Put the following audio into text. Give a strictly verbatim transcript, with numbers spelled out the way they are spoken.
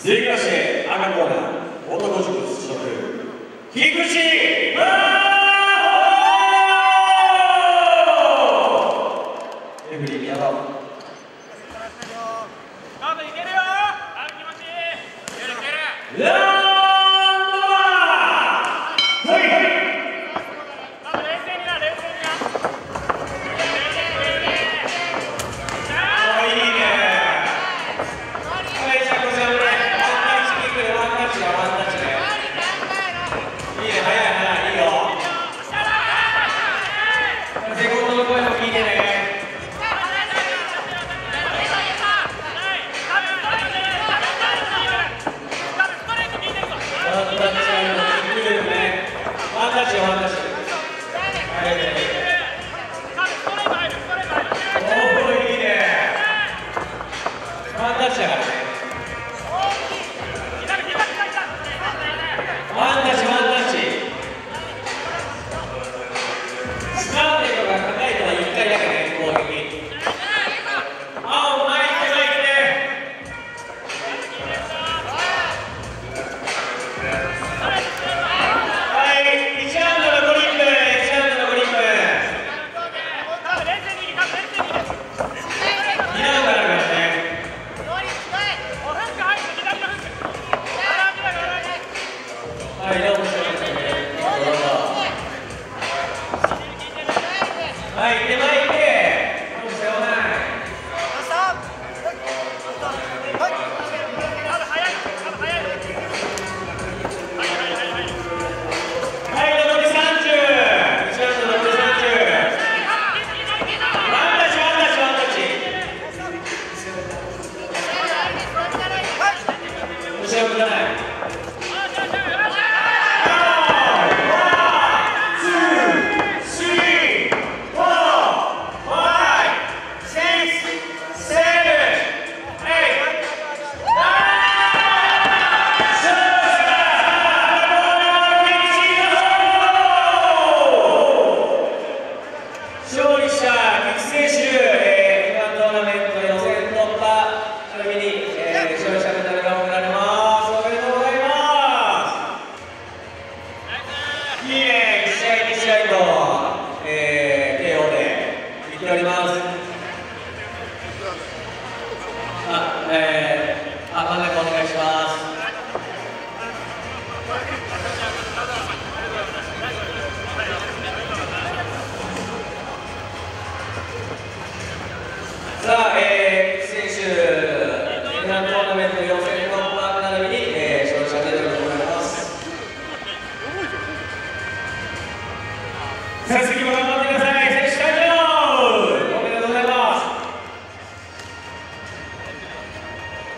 続きまして赤コーナー男塾所属菊池真帆レフリー宮川カーブいけるよ。あ、気持ちいい。いけるいける。 ラウンドワン。はいはい。 カーブ冷静にな、冷静にな。 あ、いいね。はい、じゃあこちらでワンタッチキックでワンタッチだ、ワンタッチね。いいね、早い早い、いいよ。セコンドの声も聞いてね。ワンタッチ、ワンタッチ。はい、ね。おお、いいね。ワンタッチだからね。ワンタッチ、ワンタッチ。スターテとか高いとはいっかいだけね、攻撃。あ、お前行って前行って。はい、いちラウンドのグリップ、いちラウンドのグリップ。にラウンドあるからね。はい、どうも。はい、手前行って。もう背負わない。はい、残りさんじゅう。いちラウンド残りさんじゅう。ワンタッチ、ワンタッチ、ワンタッチ。後ろ向かない。勝利した菊池選手、えー、トーナメント予選突破、ちなみに、えー、勝利者メダルが贈られます。おめでとうございます。いいね、いち試合に試合と、えー、ケーオー でいっております。あ、えー、あ、真ん中お願いします。さあ、えー、選手、エナトーナメント予選突破並びに、えー、勝利者メダルを贈られます。成績は